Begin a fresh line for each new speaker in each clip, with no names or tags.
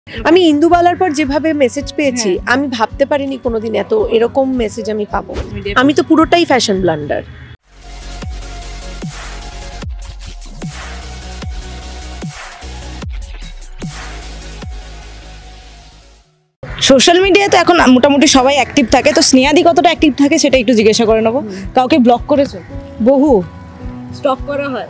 আমি ইন্দুবালার পর যেভাবে মেসেজ পেয়েছি আমি ভাবতে পারিনি কোনোদিন এরকম মেসেজ আমি পাবো। আমি তো পুরোটাই ফ্যাশন ব্লান্ডার।
সোশ্যাল মিডিয়াতে এখন মোটামুটি সবাই অ্যাক্টিভ থাকে, তো স্নেহাদি কতটা অ্যাক্টিভ থাকে সেটা একটু জিজ্ঞাসা করে নেবো। কাউকে ব্লক করেছো?
বহু
স্টক করা হয়?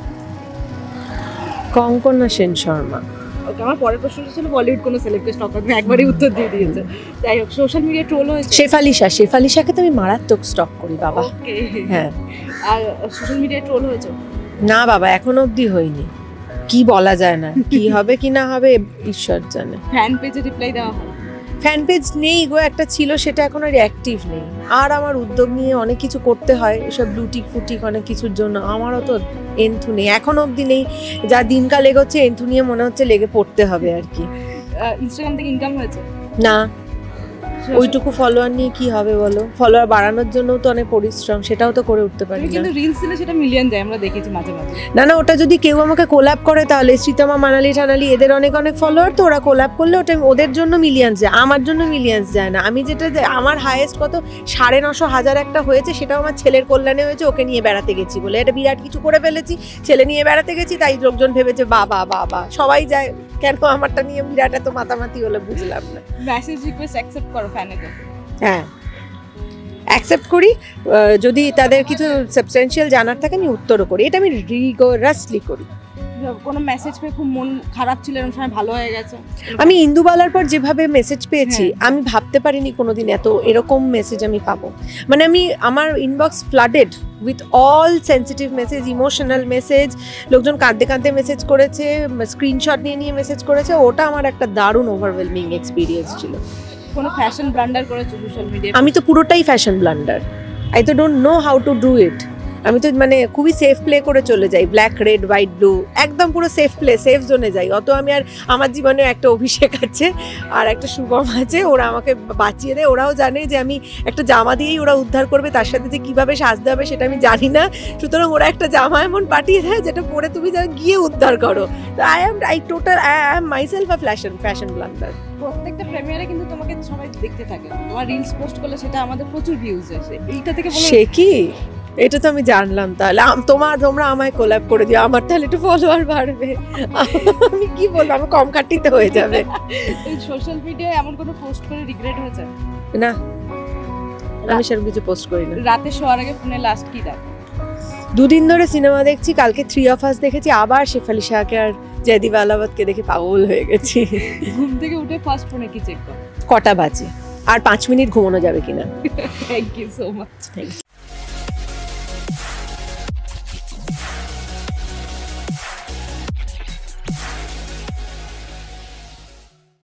কঙ্কনা সেন শর্মা।
ওকে, আমার পরের প্রশ্নটা ছিল বলিউড কোনো সেলিব্রিটি স্টক করবে, একবারই উত্তর দিয়ে দিয়েছে। যাই হোক, সোশ্যাল মিডিয়া ট্রোল হয়েছে
শেফালিশাকে তো আমি মারাত্মক স্টক করি বাবা। হ্যাঁ।
আর সোশ্যাল মিডিয়া ট্রোল হয়েছে?
না বাবা, এখনো অবধি হয়নি। কি বলা যায় না, কি হবে কি না হবে ঈশ্বর জানে।
ফ্যান পেজে রিপ্লাই দেওয়া হয়?
ফ্যান পেজ নেই গো, একটা ছিল, সেটা এখন আর অ্যাক্টিভ নেই। আর আমার উদ্যোগ নিয়ে অনেক কিছু করতে হয়, এসব ব্লুটিক ফুটিক অনেক কিছুর জন্য আমারও তো এন্থু নেই, এখনো অবধি নেই। যা দিনকাল এগোচ্ছে এন্থু নিয়ে মনে হচ্ছে লেগে পড়তে হবে আর কি।
ইনস্টাগ্রাম থেকে ইনকাম হয়েছে? না।
ওইটুকু ফলোয়ার নিয়ে কি হবে বলো? ফলোয়ার বাড়ানোর জন্যও তো অনেক পরিশ্রম, সেটাও তো করে উঠতে পারি না।
কিন্তু রিলস দিলে সেটা মিলিয়ন যায়, আমরা দেখেছি মাঝে মাঝে।
না, ওটা যদি কেউ আমাকে কোল্যাব করে তাহলে শ্রীতমা, মানালি টানালি এদের অনেক ফলোয়ার, তো ওরা কোল্যাব করলে ওটা ওদের জন্য মিলিয়ন্স যায়, আমার জন্য মিলিয়ন্স যায় না। আমি যেটা আমার হাইয়েস্ট কত 950,000 একটা হয়েছে, সেটাও আমার ছেলের কল্যাণে হয়েছে, ওকে নিয়ে বেড়াতে গেছি বলে। এটা বিরাট কিছু করে ফেলেছি, ছেলে নিয়ে বেড়াতে গেছি, তাই লোকজন ভেবেছে বাবা বাবা, সবাই যায়, কেন আমারটা নিয়ে বিরাট এত মাতামাতি হলে বুঝলাম না।
মেসেজ রিকোয়েস্ট অ্যাকসেপ্ট করো ফ্যানেদের?
হ্যাঁ, অ্যাকসেপ্ট করি। যদি তাদের কিছু সাবস্টেন্সিয়াল জানার থাকে আমি উত্তরও করি, এটা আমি রিগোরাসলি করি।
কোনো মেসেজ পেয়ে খুব মন খারাপ ছিল, এরকম সময় ভালো হয়ে গেছে?
আমি ইন্দুবালার পর যেভাবে মেসেজ পেয়েছি আমি ভাবতে পারিনি কোনোদিন এরকম মেসেজ আমি পাবো। মানে আমার inbox flooded with all sensitive message, emotional message, লোকজন কাঁদতে কাঁদতে মেসেজ করেছে, স্ক্রিনশট নিয়ে মেসেজ করেছে। ওটা আমার একটা দারুণ ওভারওয়েলমিং এক্সপিরিয়েন্স ছিল।
কোনো ফ্যাশন ব্লান্ডার করেছো সোশ্যাল মিডিয়া?
আমি তো পুরোটাই ফ্যাশন ব্লান্ডার। আই তো don't know how to do it. আমি তো খুবই সেফ প্লে করে চলে যাই, ব্ল্যাক রেড হোয়াইট ব্লু, একদম পুরো সেফ প্লে, সেফ জোনে যাই। অত আমি আর, আমার জীবনে একটা অভিষেক আছে আর একটা শুভম আছে, ওরা আমাকে বাঁচিয়ে দেয়। ওরাও জানে যে আমি একটা জামা দিয়েই ওরা উদ্ধার করবে, তার সাথে যে কীভাবে সাজতে হবে সেটা আমি জানি না, সুতরাং ওরা একটা জামা এমন পাঠিয়ে দেয় যেটা পরে তুমি গিয়ে উদ্ধার করো। তো I am myself a fashion blunder.
প্রত্যেকটা প্রিমিয়ারে কিন্তু তোমাকে সবাই দেখতে থাকে, তোমার রিলস পোস্ট করলে সেটা আমাদের প্রচুর ভিউজ আসে। এইটা থেকে
সে কি, এটা তো আমি জানলাম। তাহলে তোমরা আমায় কোল্যাব করে দিও, আমার তাহলে একটু ফলোয়ার বাড়বে। আমি কি বলবো, আমার কম কাটিতে হয়ে যাবে।
এই সোশ্যাল মিডিয়ায় এমন কোনো পোস্ট করে রিগ্রেট হয়েছে?
না, আমি সেরকম কিছু পোস্ট করি না।
রাতে শোয়ার আগে ফোনে লাস্ট কি দেখো?
2 দিন ধরে সিনেমা দেখছি, কালকে 3 of Us দেখেছি, আবার শেফালি শাহকে আর জয়দীপ আলাবাদকে দেখে পাগল হয়ে গেছি।
ঘুম থেকে উঠে ফার্স্ট ফোনে কি চেক করো?
কটা বাজে আর 5 মিনিট ঘুমানো যাবে কিনা।
Thank you so much.